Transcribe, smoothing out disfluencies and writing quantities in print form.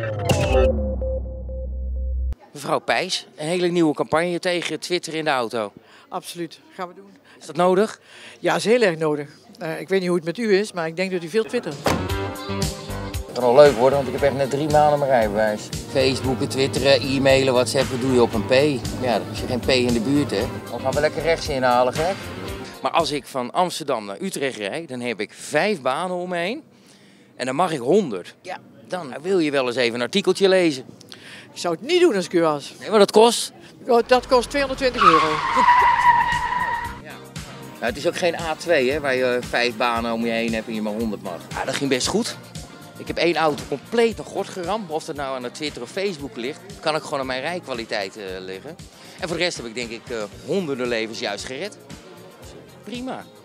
Mevrouw Peijs, een hele nieuwe campagne tegen Twitter in de auto. Absoluut, gaan we doen. Is dat nodig? Ja, is heel erg nodig. Ik weet niet hoe het met u is, maar ik denk dat u veel twittert. Het kan al leuk worden, want ik heb echt net 3 maanden mijn rijbewijs. Facebooken, twitteren, e-mailen, whatsappen doe je op een P. Ja, dan is je geen P in de buurt, hè. Dan gaan we lekker rechts inhalen, gek. Maar als ik van Amsterdam naar Utrecht rijd, dan heb ik 5 banen om me heen. En dan mag ik 100. Ja, dan wil je wel eens even een artikeltje lezen. Ik zou het niet doen als ik u was. Nee, maar dat kost? Dat kost €220. Ja, het is ook geen A2, hè, waar je 5 banen om je heen hebt en je maar 100 mag. Ja, dat ging best goed. Ik heb 1 auto compleet naar gort geramd. Of dat nou aan de Twitter of Facebook ligt, kan ik gewoon aan mijn rijkwaliteit liggen. En voor de rest heb ik denk ik honderden levens juist gered. Dus, prima.